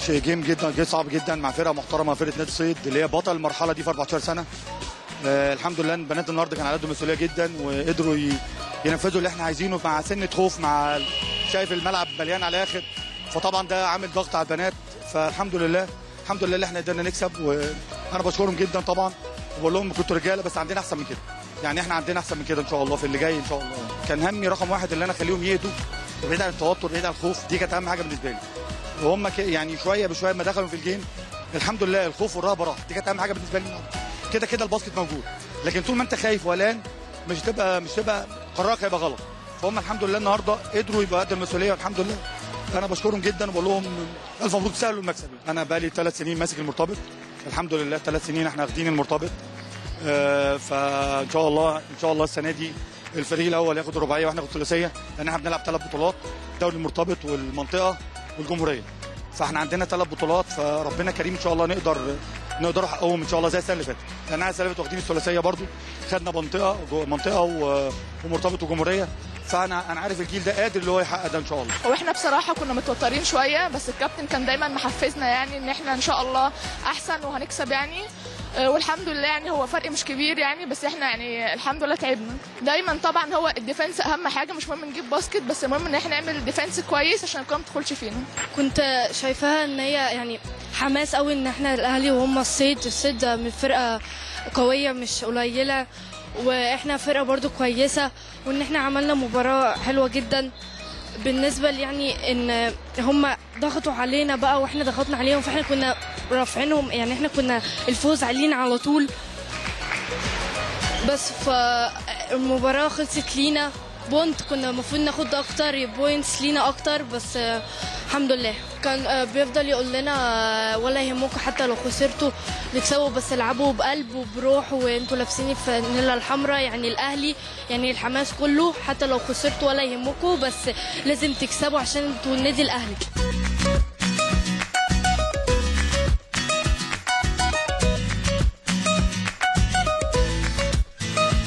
جيم جدا، جيم صعب جدا مع فرقه محترمه، فرقه نادي الصيد اللي هي بطل المرحله دي في 14 سنه. الحمد لله البنات النهارده كان على قد مسؤوليه جدا، وقدروا ينفذوا اللي احنا عايزينه مع سنه خوف، مع شايف الملعب مليان على الاخر، فطبعا ده عامل ضغط على البنات. فالحمد لله الحمد لله اللي احنا قدرنا نكسب، وانا بشكرهم جدا طبعا، وبقول لهم كنتوا رجاله بس عندنا احسن من كده، يعني احنا عندنا احسن من كده ان شاء الله في اللي جاي ان شاء الله. كان همي رقم واحد اللي انا اخليهم يهدوا وبعيد عن التوتر، بعيد عن الخوف، دي كانت اهم حاجه بالنسبه لي. وهم يعني شويه بشويه ما دخلوا في الجيم الحمد لله الخوف والرهبه راح، دي كانت اهم حاجه بالنسبه لي. كده كده الباسكت موجود، لكن طول ما انت خايف وقلقان مش هتبقى قرارك هيبقى غلط. فهم الحمد لله النهارده قدروا يبقوا قد المسؤوليه والحمد لله. انا بشكرهم جدا وبقول لهم الف مبروك، تستاهلوا المكسب. انا بقى لي 3 سنين ماسك المرتبط، الحمد لله 3 سنين احنا واخدين المرتبط. فان شاء الله السنه دي الفريق الاول ياخد الرباعيه واحنا ناخد الثلاثيه، لان احنا بنلعب 3 بطولات، دوري المرتبط والمنطقه والجمهوريه. فاحنا عندنا 3 بطولات، فربنا كريم ان شاء الله نقدر نحققهم ان شاء الله زي السنه اللي فاتت، لان احنا السنه اللي فاتت واخدين الثلاثيه برضو، خدنا منطقه ومرتبط وجمهوريه. فانا عارف الجيل ده قادر اللي هو يحقق ده ان شاء الله. واحنا بصراحه كنا متوترين شويه، بس الكابتن كان دايما محفزنا يعني ان احنا ان شاء الله احسن وهنكسب يعني. والحمد لله يعني هو فرق مش كبير يعني، بس احنا يعني الحمد لله تعبنا. دايما طبعا هو الديفنس اهم حاجه، مش مهم نجيب باسكت، بس المهم ان احنا نعمل ديفنس كويس عشان الكوره ما تدخلش فينا. كنت شايفاها ان هي يعني حماس قوي ان احنا الاهلي وهم الصيد من فرقه قويه مش قليله، واحنا فرقه برضو كويسه، وان احنا عملنا مباراه حلوه جدا. بالنسبه يعني ان هم ضغطوا علينا بقى واحنا ضغطنا عليهم، فاحنا كنا رافعينهم، يعني احنا كنا الفوز علينا على طول. بس فالمباراه خلصت لينا بونت، كنا المفروض ناخد اكتر بوينتس لينا اكتر، بس الحمد لله. كان بيفضل يقول لنا ولا يهمكم حتى لو خسرتوا نكسبوا، بس العبوا بقلب وبروح، وانتوا لابسين الفانيلا الحمراء يعني الاهلي، يعني الحماس كله حتى لو خسرتوا ولا يهمكم، بس لازم تكسبوا عشان انتوا النادي الاهلي.